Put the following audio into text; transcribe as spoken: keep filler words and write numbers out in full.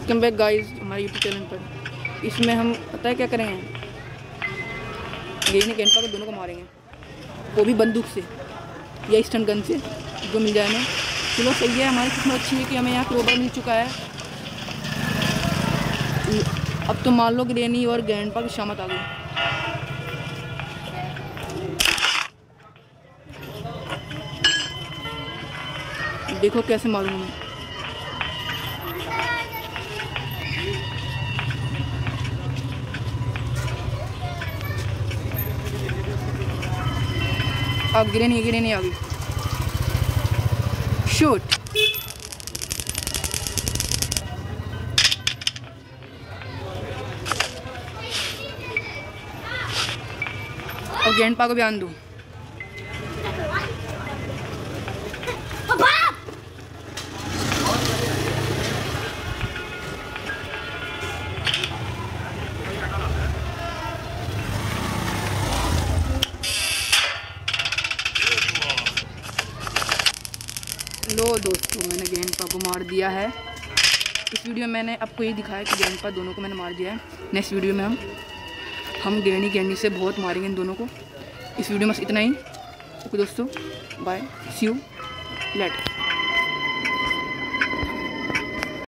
Welcome back guys हमारे YouTube channel पर। इसमें हम पता है क्या करेंगे, गेंद गेंदपा को दोनों को मारेंगे, वो भी बंदूक से या स्टन गन से, जो मिल जाए हमें। चलो सही है, हमारी किस्मत अच्छी है कि हमें यहाँ क्रोबर मिल चुका है। अब तो मान लो ग्रेनी और गेंदपा की शामत आ गई। देखो कैसे मारूंगा मैं। अब गिरे नहीं गिरे नहीं आ गई। शूट। और गेंदपा को भी आन दो। लो दोस्तों, मैंने गेंदपा को मार दिया है। इस वीडियो में मैंने आपको ये दिखाया कि गेंदपा दोनों को मैंने मार दिया है। नेक्स्ट वीडियो में हम हम गेंडी गेंडी से बहुत मारेंगे इन दोनों को। इस वीडियो में बस इतना ही। ओके दोस्तों, बाय, सी यू लेटर।